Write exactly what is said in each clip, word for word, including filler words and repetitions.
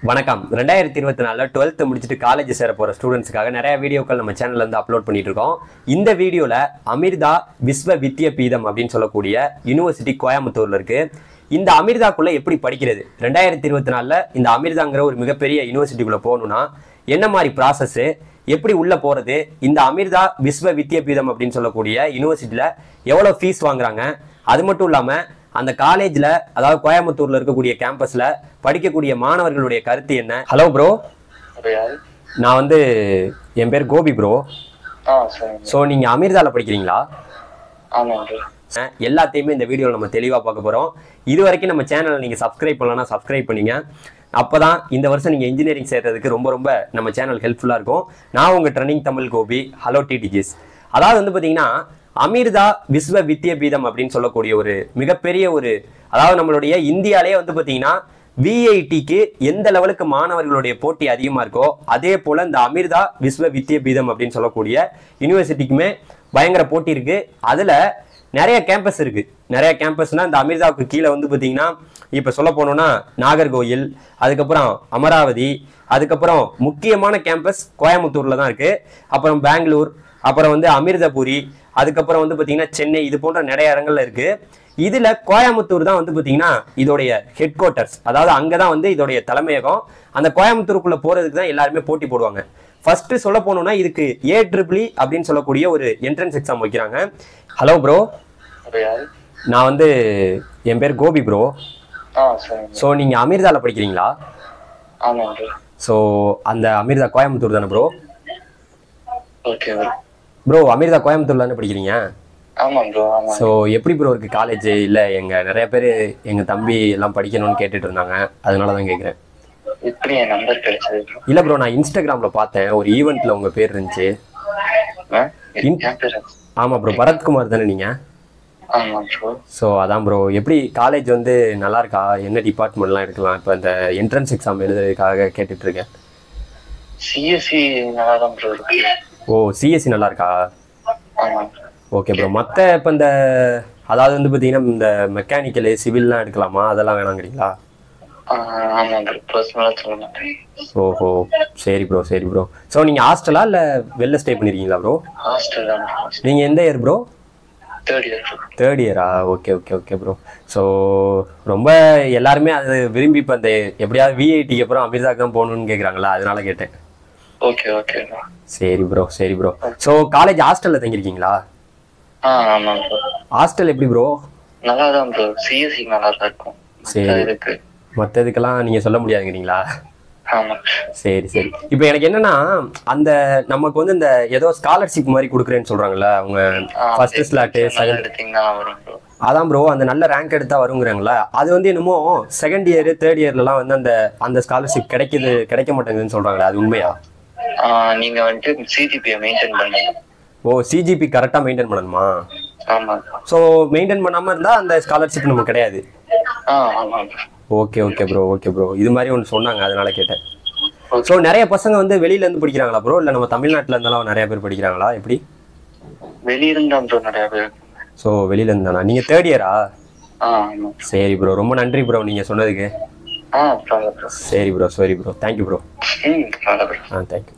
வணக்கம். ரெண்டாயிரத்தி இருபத்தி நாலுல டுவெல்த் முடிச்சுட்டு காலேஜ் சேர போற ஸ்டூடெண்ட்ஸ்க்காக நிறைய வீடியோக்கள் நம்ம சேனல்ல இருந்து அப்லோட் பண்ணிட்டு இருக்கோம். இந்த வீடியோல அமிர்தா விஸ்வ வித்யாபீதம் அப்படின்னு சொல்லக்கூடிய யூனிவர்சிட்டி கோயம்புத்தூர்ல இருக்கு. இந்த அமிர்தாக்குள்ள எப்படி படிக்கிறது, ரெண்டாயிரத்தி இருபத்தி நாலுல இந்த அமிர்தாங்கிற ஒரு மிகப்பெரிய யூனிவர்சிட்டிக்குள்ள போகணும்னா என்ன மாதிரி ப்ராசஸ், எப்படி உள்ள போறது, இந்த அமிர்தா விஸ்வ வித்யாபீதம் அப்படின்னு சொல்லக்கூடிய யூனிவர்சிட்டியில எவ்வளவு ஃபீஸ் வாங்குறாங்க, அது மட்டும் இல்லாம அந்த காலேஜ்ல அதாவது கோயம்புத்தூர்ல இருக்கக்கூடிய கேம்பஸ்ல படிக்கக்கூடிய மாணவர்களுடைய கருத்து என்ன. ஹலோ ப்ரோ, நான் வந்து என் பேர் கோபி ப்ரோ. ஸோ நீங்க அமிர்தால படிக்கிறீங்களா? எல்லாத்தையுமே இந்த வீடியோவில் நம்ம தெளிவாக பார்க்க போகிறோம். இது வரைக்கும் நம்ம சேனலை நீங்கள் சப்ஸ்கிரைப் பண்ணலன்னா சப்ஸ்கிரைப் பண்ணிங்க. அப்போ தான் இந்த வருஷம் நீங்கள் இன்ஜினியரிங் சேர்றதுக்கு ரொம்ப ரொம்ப நம்ம சேனல் ஹெல்ப்ஃபுல்லாக இருக்கும். நான் உங்கள் ட்ரெண்டிங் தமிழ் கோபி. ஹலோ டிடிஜிஸ். அதாவது வந்து பார்த்தீங்கன்னா அமிர்தா விஸ்வ வித்யாபீதம் அப்படின்னு சொல்லக்கூடிய ஒரு மிகப்பெரிய ஒரு, அதாவது நம்மளுடைய இந்தியாவிலே வந்து பார்த்தீங்கன்னா விஐடிக்கு எந்த லெவலுக்கு மாணவர்களுடைய போட்டி அதிகமாக இருக்கோ அதே போல் இந்த அமிர்தா விஸ்வ வித்யாபீதம் அப்படின்னு சொல்லக்கூடிய யூனிவர்சிட்டிக்குமே பயங்கர போட்டி இருக்கு. அதில் நிறைய கேம்பஸ் இருக்கு. நிறைய கேம்பஸ்னா இந்த அமிர்தாவுக்கு கீழே வந்து பார்த்தீங்கன்னா இப்போ சொல்ல போனோம்னா நாகர்கோயில், அதுக்கப்புறம் அமராவதி, அதுக்கப்புறம் முக்கியமான கேம்பஸ் கோயம்புத்தூர்ல தான் இருக்கு. அப்புறம் பெங்களூர், அப்புறம் வந்து அமிர்தபுரி, அதுக்கப்புறம் வந்து பார்த்தீங்கன்னா சென்னை, இது போன்ற நிறைய இடங்கள்ல இருக்கு. இதுல கோயம்புத்தூர் தான் வந்து பார்த்தீங்கன்னா இதோடைய ஹெட் குவார்ட்டர்ஸ், அதாவது அங்கதான் வந்து இதோடைய தலைமையகம். அந்த கோயம்புத்தூருக்குள்ள போறதுக்கு தான் எல்லாருமே போட்டி போடுவாங்க. ஃபர்ஸ்ட் சொல்ல போனோம்னா இதுக்கு ஏ ட்ரிபிள் அப்படின்னு சொல்லக்கூடிய ஒரு என்ட்ரன்ஸ் எக்ஸாம் வைக்கிறாங்க. ஹலோ ப்ரோ, நான் வந்து என் பேர் கோபி ப்ரோ. ஸோ நீங்க அமிர்தால படிக்கிறீங்களா? ஸோ அந்த அமிர்தா கோயம்புத்தூர் தானே ப்ரோ? ப்ரோ அமிர்தா கோயம்புத்தூர்ல தானே படிக்கிறீங்க? ஸோ எப்படி ப்ரோ இருக்கு காலேஜ்? இல்லை எங்க நிறைய பேர் எங்க தம்பி எல்லாம் படிக்கணும்னு கேட்டுட்டு இருந்தாங்க, அதனால தான் கேட்குறேன். இல்ல ப்ரோ, நான் இன்ஸ்டாகிராம்ல பார்த்தேன், ஒரு ஈவெண்ட்ல உங்க பேர் இருந்துச்சு. ஆமா ப்ரோ, பரத்குமார் தானே நீங்க? ஸோ அதான் ப்ரோ, எப்படி காலேஜ் வந்து நல்லா இருக்கா, என்ன டிபார்ட்மெண்ட்லாம் எடுக்கலாம், இப்போ இந்த என்ட்ரன்ஸ் எக்ஸாம் எழுதுறதுக்காக கேட்டுட்டு இருக்கேன். சிஎஸ்சி நல்லா தான் ப்ரோ இருக்கு. ஓ சிஎஸ்சி நல்லா இருக்கா? Okay bro. மற்ற இப்போ இந்த அதாவது வந்து பார்த்தீங்கன்னா இந்த மெக்கானிக்கல் சிவில்லாம் எடுக்கலாமா, அதெல்லாம் வேணாங்கிறீங்களா? ஓஹோ சரி ப்ரோ சரி ப்ரோ. ஸோ நீங்கள் ஹாஸ்டலா இல்லை வெளில ஸ்டே பண்ணிருக்கீங்களா ப்ரோ? ஹாஸ்டல் தான். நீங்கள் எந்த year bro? Third year. Third இயரா? Okay okay okay bro. So ரொம்ப எல்லாருமே அது விரும்பி இப்போ அந்த எப்படியாவது விஐடிக்கு அப்புறம் அமிர்தாக்கு தான் போகணுன்னு கேட்குறாங்களா, அதனால கேட்டேன். Okay okay. சரி ப்ரோ சரி ப்ரோ. ஸோ காலேஜ் ஹாஸ்டலில் தங்கியிருக்கீங்களா? ஆ ஆமாம் ப்ரோ. ஹாஸ்டல் எப்படி ப்ரோ? நல்லா தான் ப்ரோ, சிஎஸ்சி நல்லா தான் இருக்கும். சரி இருக்கு. மற்றதுக்கெல்லாம் நீங்கள் சொல்ல முடியாதுங்கிறீங்களா? ஆமாம். சரி சரி. இப்போ எனக்கு என்னன்னா அந்த நமக்கு வந்து இந்த ஏதோ ஸ்காலர்ஷிப் மாதிரி கொடுக்குறேன்னு சொல்றாங்கல்ல, அவங்க ஃபர்ஸ்ட் ஸ்லாட்டு செகண்ட், அதான் ப்ரோ அந்த நல்ல ரேங்க் எடுத்தா வருங்கிறாங்களா, அது வந்து என்னமோ செகண்ட் இயர் தேர்ட் இயர்லாம் வந்து அந்த அந்த ஸ்காலர்ஷிப் கிடைக்குது கிடைக்க மாட்டேங்குதுன்னு சொல்றாங்களா, அது உண்மையா? நீங்க வந்துட்டு சிஜிபியை மெயின்டைன் பண்ணுங்க. ஓ சிஜிபி கரெக்டா மெயின்டைன் பண்ணணுமா? ஆமா. ஸோ மெயின்டைன் பண்ணாம இருந்தா அந்த ஸ்காலர்ஷிப் நமக்கு கிடையாது. ஆ ஆமாம். Okay okay bro okay bro. இது மாதிரி ஒன்று சொன்னாங்க, அதனால கேட்டேன். ஸோ நிறைய பசங்க வந்து வெளியில இருந்து படிக்கிறாங்களா ப்ரோ, இல்லை நம்ம தமிழ்நாட்டில் இருந்தாலும் நிறைய பேர் படிக்கிறாங்களா, எப்படி? வெளியில இருந்தா ப்ரோ நிறைய பேர். ஸோ வெளியில இருந்தானா? நீங்க தேர்ட் இயரா? ஆ ஆமாம். சரி ப்ரோ, ரொம்ப நன்றி ப்ரோ நீங்க சொன்னதுக்கு. ஆ ப்ரோ. சரி ப்ரோ சரி ப்ரோ, தேங்க்யூ ப்ரோ. ம் ப்ரோ. ஆ தேங்க்யூ.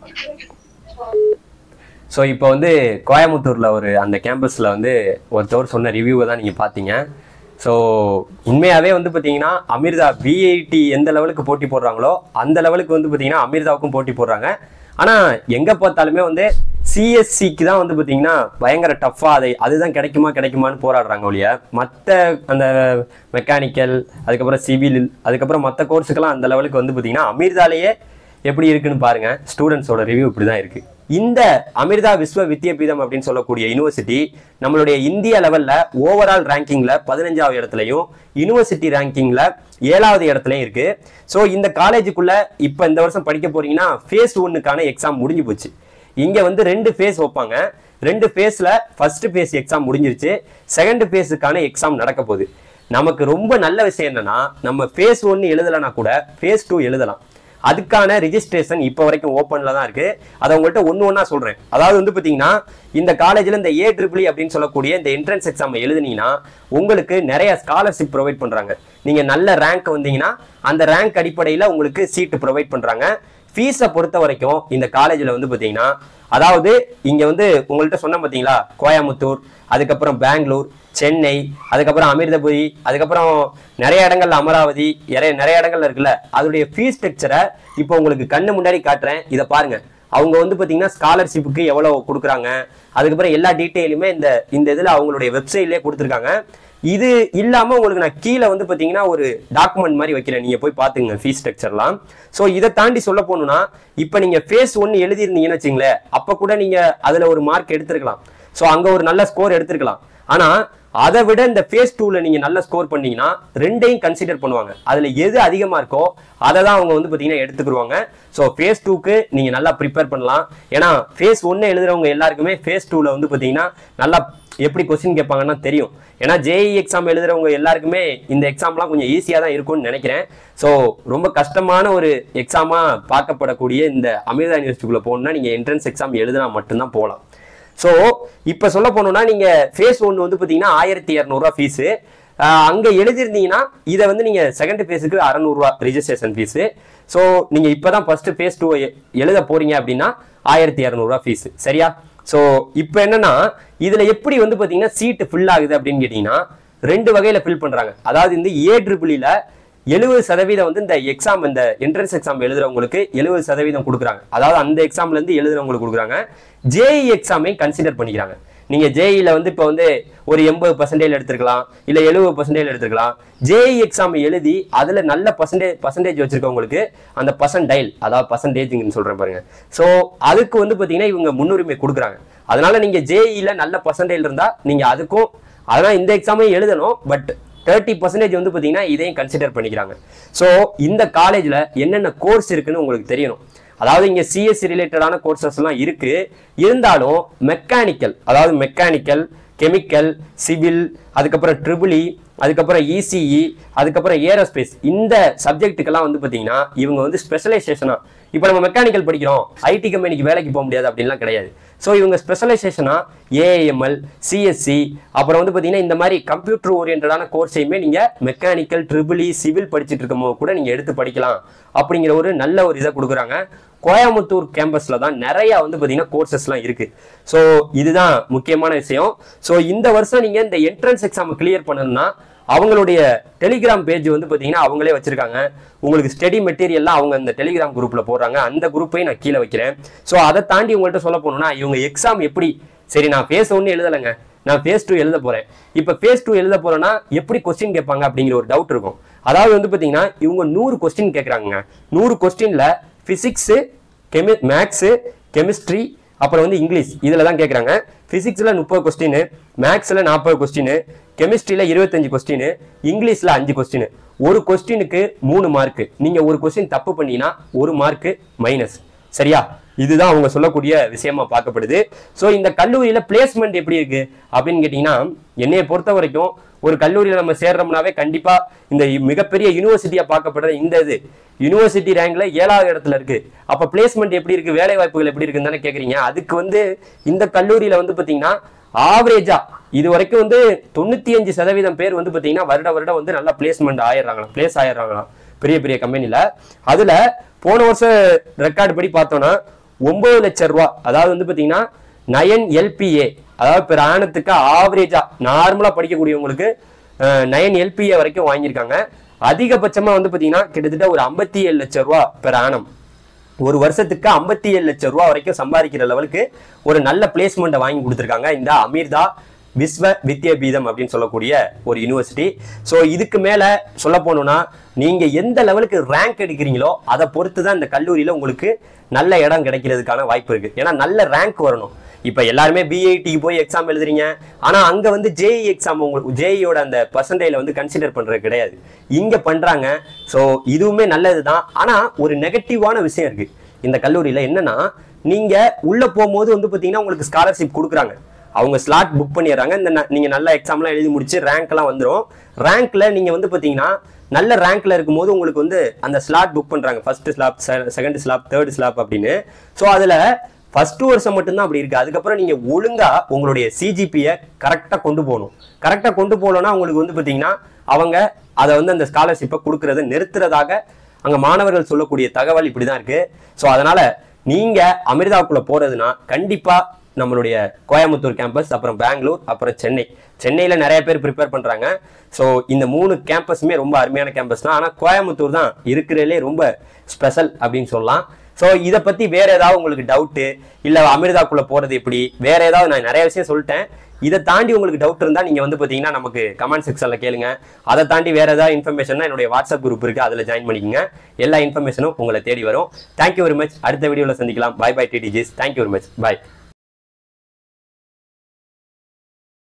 ஸோ இப்போ வந்து கோயம்புத்தூர்ல ஒரு அந்த கேம்பஸ்ல வந்து ஒருத்தவர் சொன்ன ரிவ்யூவை தான் நீங்க பார்த்தீங்க. ஸோ உண்மையாகவே வந்து பார்த்தீங்கன்னா அமிர்தா விஐடி எந்த லெவலுக்கு போட்டி போடுறாங்களோ அந்த லெவலுக்கு வந்து பார்த்தீங்கன்னா அமிர்தாவுக்கும் போட்டி போடுறாங்க. ஆனால் எங்கே பார்த்தாலுமே வந்து சிஎஸ்சிக்கு தான் வந்து பார்த்தீங்கன்னா பயங்கர டஃப்பாக அதை அதுதான் கிடைக்குமா கிடைக்குமான்னு போராடுறாங்க ஒழிய மற்ற அந்த மெக்கானிக்கல், அதுக்கப்புறம் சிவில், அதுக்கப்புறம் மற்ற கோர்ஸுக்கெல்லாம் அந்த லெவலுக்கு வந்து பார்த்தீங்கன்னா அமிர்தாலேயே எப்படி இருக்குன்னு பாருங்க. ஸ்டூடெண்ட்ஸோட ரிவ்யூ இப்படி தான் இருக்கு. இந்த அமிர்தா விஸ்வ வித்யாபீதம் அப்படின்னு சொல்லக்கூடிய யூனிவர்சிட்டி நம்மளுடைய இந்திய லெவல்ல ஓவரால் ரேங்கிங்ல பதினஞ்சாவது இடத்துலையும் யூனிவர்சிட்டி ரேங்கிங்ல ஏழாவது இடத்துலையும் இருக்கு. ஸோ இந்த காலேஜுக்குள்ள இப்ப இந்த வருஷம் படிக்க போறீங்கன்னா ஃபேஸ் ஒன்னுக்கான எக்ஸாம் முடிஞ்சு போச்சு. இங்க வந்து ரெண்டு ஃபேஸ் வைப்பாங்க. ரெண்டு ஃபேஸ்ல ஃபர்ஸ்ட் ஃபேஸ் எக்ஸாம் முடிஞ்சிருச்சு, செகண்ட் ஃபேஸுக்கான எக்ஸாம் நடக்க போகுது. நமக்கு ரொம்ப நல்ல விஷயம் என்னன்னா நம்ம ஃபேஸ் ஒன்னு எழுதலைன்னா கூட ஃபேஸ் டூ எழுதலாம். அதுக்கான ரிஜிஸ்ட்ரேஷன் இப்போ வரைக்கும் ஓப்பனில் தான் இருக்குது. அதை உங்கள்கிட்ட ஒன்று ஒன்றா சொல்கிறேன். அதாவது வந்து பார்த்தீங்கன்னா இந்த காலேஜில் இந்த ஏ ட்ரிபிள் அப்படின்னு சொல்லக்கூடிய இந்த என்ட்ரன்ஸ் எக்ஸாம் எழுதுனீங்கன்னா உங்களுக்கு நிறைய ஸ்காலர்ஷிப் ப்ரொவைட் பண்ணுறாங்க. நீங்கள் நல்ல ரேங்க் வந்தீங்கன்னா அந்த ரேங்க் அடிப்படையில் உங்களுக்கு சீட்டு ப்ரொவைட் பண்ணுறாங்க. ஃபீஸை பொறுத்த வரைக்கும் இந்த காலேஜில் வந்து பார்த்தீங்கன்னா அதாவது இங்கே வந்து உங்கள்கிட்ட சொன்ன பார்த்தீங்களா, கோயம்புத்தூர், அதுக்கப்புறம் பெங்களூர், சென்னை, அதுக்கப்புறம் அமிர்தபுரி, அதுக்கப்புறம் நிறைய இடங்கள்ல அமராவதி, நிறைய நிறைய இடங்கள்ல இருக்குல்ல, அதோடைய ஃபீஸ் ஸ்ட்ரக்சரை இப்போ உங்களுக்கு கண்ணு முன்னாடி காட்டுறேன். இதை பாருங்க. அவங்க வந்து பார்த்தீங்கன்னா ஸ்காலர்ஷிப்புக்கு எவ்வளோ கொடுக்குறாங்க, அதுக்கப்புறம் எல்லா டீட்டெயிலுமே இந்த இந்த இதில் அவங்களுடைய வெப்சைட்லேயே கொடுத்துருக்காங்க. இது இல்லாமல் உங்களுக்கு நான் கீழே வந்து பார்த்தீங்கன்னா ஒரு டாக்குமெண்ட் மாதிரி வைக்கிறேன், நீங்கள் போய் பார்த்துங்க ஃபீஸ் ஸ்ட்ரக்சர்லாம். ஸோ இதை தாண்டி சொல்ல போகணுன்னா இப்போ நீங்கள் ஃபேஸ் ஒன்று எழுதிருந்தீங்கன்னு வச்சுங்களேன், அப்போ கூட நீங்கள் அதில் ஒரு மார்க் எடுத்துருக்கலாம். ஸோ அங்கே ஒரு நல்ல ஸ்கோர் எடுத்துருக்கலாம். ஆனால் அதை விட இந்த ஃபேஸ் டூவில் நீங்கள் நல்ல ஸ்கோர் பண்ணீங்கன்னா ரெண்டையும் கன்சிடர் பண்ணுவாங்க. அதில் எது அதிகமாக இருக்கோ அதை தான் அவங்க வந்து பார்த்தீங்கன்னா எடுத்துக்கிடுவாங்க. ஸோ ஃபேஸ் டூக்கு நீங்கள் நல்லா ப்ரிப்பேர் பண்ணலாம். ஏன்னா ஃபேஸ் ஒன்று எழுதுறவங்க எல்லாருக்குமே ஃபேஸ் டூவில் வந்து பார்த்தீங்கன்னா நல்லா எப்படி கொஸ்டின் கேட்பாங்கன்னா தெரியும். ஏன்னா ஜேஇ எக்ஸாம் எழுதுறவங்க எல்லாருக்குமே இந்த எக்ஸாம்லாம் கொஞ்சம் ஈஸியாக தான் இருக்கும்னு நினைக்கிறேன். ஸோ ரொம்ப கஷ்டமான ஒரு எக்ஸாமாக பார்க்கப்படக்கூடிய இந்த அமிர்தா யூனிவர்சிட்டிக்குள்ளே போகணுன்னா நீங்கள் என்ட்ரன்ஸ் எக்ஸாம் எழுதினா மட்டும்தான் போகலாம். ஸோ இப்போ சொல்ல போனோம்னா நீங்கள் ஃபேஸ் ஒன்று வந்து பார்த்தீங்கன்னா ஆயிரத்தி இரநூறுவா ஃபீஸு அங்கே எழுதிருந்தீங்கன்னா இதை வந்து நீங்கள் செகண்ட் ஃபேஸுக்கு அறநூறுவா ரிஜிஸ்ட்ரேஷன் ஃபீஸு. ஸோ நீங்கள் இப்போ தான் ஃபஸ்ட்டு ஃபேஸ் டூ எழுத போகிறீங்க அப்படின்னா ஆயிரத்தி இரநூறுவா ஃபீஸு, சரியா? ஸோ இப்போ என்னன்னா இதில் எப்படி வந்து பார்த்தீங்கன்னா சீட்டு ஃபில் ஆகுது அப்படின்னு கேட்டிங்கன்னா ரெண்டு வகையில் ஃபில் பண்ணுறாங்க. அதாவது இந்த ஏ ட்ரிபிளியில் எழுபது சதவீதம் வந்து இந்த எக்ஸாம் இந்த என்ட்ரன்ஸ் எக்ஸாம் எழுதுறவங்களுக்கு எழுபது சதவீதம் கொடுக்குறாங்க. அதாவது அந்த எக்ஸாம்லேருந்து எழுதுறவங்களுக்கு கொடுக்குறாங்க. ஜேஇ எக்ஸாமை கன்சிடர் பண்ணிக்கிறாங்க. நீங்கள் ஜேஇல வந்து இப்போ வந்து ஒரு எண்பது பர்சன்டேஜ் எடுத்துருக்கலாம், இல்லை எழுபது பர்சன்டேஜ் எடுத்துருக்கலாம். ஜேஇ எக்ஸாம் எழுதி அதில் நல்ல பர்சன்டேஜ் பர்சன்டேஜ் வச்சிருக்கவங்களுக்கு அந்த பர்சன்டைல், அதாவது பர்சன்டேஜ்னு சொல்கிறேன் பாருங்க. ஸோ அதுக்கு வந்து பார்த்தீங்கன்னா இவங்க முன்னுரிமை கொடுக்குறாங்க. அதனால நீங்கள் ஜேஇல நல்ல பர்சன்டேஜ் இருந்தால் நீங்கள் அதுக்கும் அதனால் இந்த எக்ஸாமையும் எழுதணும். பட் தேர்ட்டி பர்சன்டேஜ் வந்து பார்த்தீங்கன்னா இதையும் கன்சிடர் பண்ணிக்கிறாங்க. ஸோ இந்த காலேஜில் என்னென்ன கோர்ஸ் இருக்குன்னு உங்களுக்கு தெரியணும். அதாவது இங்கே சிஎஸ்சி ரிலேட்டடான கோர்சஸ்லாம் இருக்கு. இருந்தாலும் மெக்கானிக்கல், அதாவது மெக்கானிக்கல், கெமிக்கல், சிவில், அதுக்கப்புறம் ட்ரிபிள் இ, அதுக்கப்புறம் இசிஇ, அதுக்கப்புறம் ஏரோஸ்பேஸ், இந்த சப்ஜெக்ட்டுக்கெல்லாம் வந்து பார்த்தீங்கன்னா இவங்க வந்து ஸ்பெஷலைசேஷனா இப்போ நம்ம மெக்கானிக்கல் படிக்கிறோம் ஐடி கம்பெனிக்கு வேலைக்கு போக முடியாது அப்படின்லாம் கிடையாது. ஸோ இவங்க ஸ்பெஷலைசேஷனா ஏஎம்எல், சிஎஸ்சி, அப்புறம் வந்து பார்த்தீங்கன்னா இந்த மாதிரி கம்ப்யூட்டர் ஓரியன்டான கோர்ஸையுமே நீங்கள் மெக்கானிக்கல், ட்ரிபிள் இ, சிவில் படிச்சுட்டு இருக்கும்போது கூட நீங்கள் எடுத்து படிக்கலாம் அப்படிங்கிற ஒரு நல்ல ஒரு இதை கொடுக்குறாங்க. கோயம்புத்தூர் கேம்பஸில் தான் நிறையா வந்து பார்த்தீங்கன்னா கோர்சஸ்லாம் இருக்குது. ஸோ இதுதான் முக்கியமான விஷயம். ஸோ இந்த வருஷம் நீங்கள் இந்த என்ட்ரன்ஸ் எக்ஸாமை கிளியர் பண்ணணும்னா அவங்களுடைய டெலிகிராம் பேஜ் வந்து பார்த்தீங்கன்னா அவங்களே வச்சிருக்காங்க. உங்களுக்கு ஸ்டடி மெட்டீரியல்லாம் அவங்க இந்த டெலிகிராம் குரூப்பில் போடுறாங்க. அந்த குரூப்பையும் நான் கீழே வைக்கிறேன். ஸோ அதை தாண்டி உங்கள்கிட்ட சொல்ல போனோம்னா இவங்க எக்ஸாம் எப்படி, சரி நான் ஃபேஸ் ஒன்று எழுதலைங்க, நான் ஃபேஸ் டூ எழுத போகிறேன். இப்போ ஃபேஸ் டூ எழுத போகிறேன்னா எப்படி கொஸ்டின் கேட்பாங்க அப்படிங்கிற ஒரு டவுட் இருக்கும். அதாவது வந்து பார்த்தீங்கன்னா இவங்க நூறு கொஸ்டின் கேட்குறாங்க. நூறு கொஸ்டினில் ஃபிசிக்ஸு, கெமி மேக்ஸு, கெமிஸ்ட்ரி, அப்புறம் வந்து இங்கிலீஷ் இதில் தான் கேட்குறாங்க. ஃபிசிக்ஸில் முப்பது கொஸ்டின், மேக்ஸில் நாற்பது கொஸ்டின், கெமிஸ்ட்ரியில் இருபத்தஞ்சு கொஸ்டின், இங்கிலீஷில் அஞ்சு கொஸ்டின். ஒரு கொஸ்டினுக்கு மூணு மார்க்கு. நீங்கள் ஒரு கொஸ்டின் தப்பு பண்ணீங்கன்னா ஒரு மார்க்கு மைனஸ், சரியா? இதுதான் அவங்க சொல்லக்கூடிய விஷயமா பார்க்கப்படுது. ஸோ இந்த கல்லூரியில் பிளேஸ்மெண்ட் எப்படி இருக்கு அப்படின்னு கேட்டிங்கன்னா என்னையை பொறுத்த வரைக்கும் ஒரு கல்லூரியில் நம்ம சேர்றோம்னாவே கண்டிப்பாக இந்த மிகப்பெரிய யூனிவர்சிட்டியாக பார்க்கப்படுற இந்த இது யூனிவர்சிட்டி ரேங்க்ல ஏழாவது இடத்துல இருக்கு. அப்போ பிளேஸ்மெண்ட் எப்படி இருக்கு, வேலை வாய்ப்புகள் எப்படி இருக்குன்னு தானே கேட்குறீங்க. அதுக்கு வந்து இந்த கல்லூரியில் வந்து பார்த்தீங்கன்னா ஆவரேஜா இது வரைக்கும் வந்து தொண்ணூற்றி அஞ்சு சதவீதம் பேர் வந்து பார்த்தீங்கன்னா வருட வருடம் வந்து நல்லா பிளேஸ்மெண்ட் ஆயிடுறாங்களாம், பிளேஸ் ஆயிடுறாங்களாம் பெரிய பெரிய கம்பெனியில். அதில் போன வருஷம் ரெக்கார்டு படி பார்த்தோன்னா ஒன்பது லட்சம் ரூபா, அதாவது வந்து பார்த்தீங்கன்னா நயன் எல்பிஏ, அதாவது பெர் ஆனத்துக்கு ஆவரேஜா நார்மலா படிக்கக்கூடியவங்களுக்கு நயன் எல்பிஏ வரைக்கும் வாங்கியிருக்காங்க. அதிகபட்சமா வந்து பாத்தீங்கன்னா கிட்டத்தட்ட ஒரு ஐம்பத்தி ஏழு லட்சம் ரூபா பெர் ஆனம், ஒரு வருஷத்துக்கு ஐம்பத்தி ஏழு லட்சம் ரூபா வரைக்கும் சம்பாதிக்கிற லெவலுக்கு ஒரு நல்ல பிளேஸ்மெண்ட்டை வாங்கி கொடுத்துருக்காங்க இந்த அமிர்தா விஸ்வ வித்யாபீதம் அப்படின்னு சொல்லக்கூடிய ஒரு யூனிவர்சிட்டி. ஸோ இதுக்கு மேலே சொல்ல போனோம்னா நீங்கள் எந்த லெவலுக்கு ரேங்க் எடுக்கிறீங்களோ அதை பொறுத்து தான் இந்த கல்லூரியில் உங்களுக்கு நல்ல இடம் கிடைக்கிறதுக்கான வாய்ப்பு இருக்குது. ஏன்னா நல்ல ரேங்க் வரணும். இப்போ எல்லாருமே பிஐடிக்கு போய் எக்ஸாம் எழுதுறீங்க, ஆனால் அங்கே வந்து ஜேஇ எக்ஸாம் உங்களுக்கு ஜேஇயோட அந்த பர்சன்டேஜில் வந்து கன்சிடர் பண்ணுறது கிடையாது, இங்கே பண்ணுறாங்க. ஸோ இதுவுமே நல்லது தான். ஆனால் ஒரு நெகட்டிவான விஷயம் இருக்குது இந்த கல்லூரியில். என்னன்னா நீங்கள் உள்ளே போகும்போது வந்து பார்த்தீங்கன்னா உங்களுக்கு ஸ்காலர்ஷிப் கொடுக்குறாங்க, அவங்க ஸ்லாட் புக் பண்ணிடுறாங்க. இந்த நீங்கள் நல்ல எக்ஸாம்லாம் எழுதி முடிச்சு ரேங்க்லாம் வந்துடும். ரேங்க்ல நீங்கள் வந்து பார்த்தீங்கன்னா நல்ல ரேங்க்ல இருக்கும்போது உங்களுக்கு வந்து அந்த ஸ்லாட் புக் பண்றாங்க, first slab, second slab, third slab அப்படின்னு. ஸோ அதுல ஃபர்ஸ்ட் வருஷம் மட்டும்தான் அப்படி இருக்கு. அதுக்கப்புறம் நீங்க ஒழுங்கா உங்களுடைய சிஜிபியை கரெக்டா கொண்டு போகணும். கரெக்டா கொண்டு போகலன்னா உங்களுக்கு வந்து பாத்தீங்கன்னா அவங்க அதை வந்து அந்த ஸ்காலர்ஷிப்பை கொடுக்கறத நிறுத்துறதாக அங்க மாணவர்கள் சொல்லக்கூடிய தகவல் இப்படிதான் இருக்கு. ஸோ அதனால நீங்க அமிர்தாவுக்குள்ள போறதுன்னா கண்டிப்பா நம்மளுடைய கோயம்புத்தூர் கேம்பஸ், அப்புறம் பெங்களூர், அப்புறம் சென்னை. சென்னையில நிறைய பேர் ப்ரிப்பேர் பண்றாங்க. ஸோ இந்த மூணு கேம்பஸுமே ரொம்ப அருமையான கேம்பஸ் தான். ஆனா கோயம்புத்தூர் தான் இருக்கிறதுலே ரொம்ப ஸ்பெஷல் அப்படின்னு சொல்லலாம். ஸோ இதை பத்தி வேற ஏதாவது உங்களுக்கு டவுட்டு, இல்ல அமிர்தாக்குள்ள போறது எப்படி, வேற ஏதாவது, நான் நிறைய விஷயம் சொல்லிட்டேன். இதை தாண்டி உங்களுக்கு டவுட் இருந்தா நீங்க வந்து பாத்தீங்கன்னா நமக்கு கமெண்ட் செக்ஷன்ல கேளுங்க. அதை தாண்டி வேற ஏதாவது இன்ஃபர்மேஷன் என்னுடைய வாட்ஸ்அப் குரூப் இருக்கு, அதுல ஜாயின் பண்ணிக்கோங்க. எல்லா இன்ஃபர்மேஷனும் உங்களை தேடி வரும். Thank you very much. அடுத்த வீடியோல சந்திக்கலாம். பை பை டிடிஜிஸ். Thank you very much. பை.